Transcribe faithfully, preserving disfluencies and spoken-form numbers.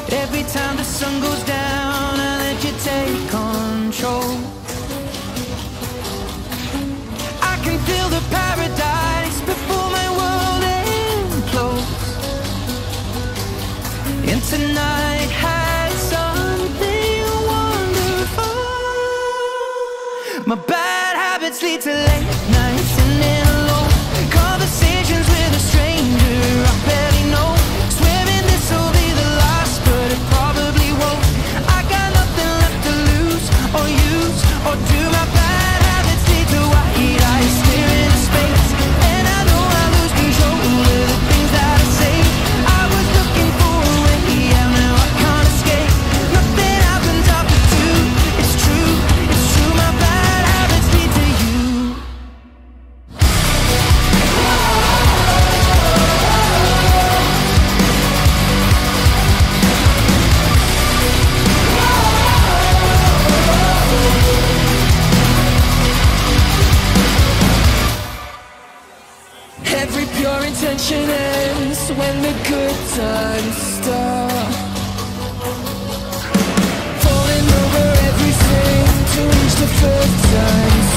Every time the sun goes down, I let you take control. I can feel the paradise before my world implodes. And tonight has something wonderful. My bad habits lead to late nights and then alone conversations with a stranger I barely know. Swearing this will be the last, but it probably won't. I got nothing left to lose or use or do. My bad habits lead to white eyes staring into space, and I know I lose control of the things that I say. I was looking for a way out, now I can't escape. Nothing happens after two. It's true, it's true. My bad habits lead to you. Every pure intention ends when the good times start. Falling over everything to reach the first time.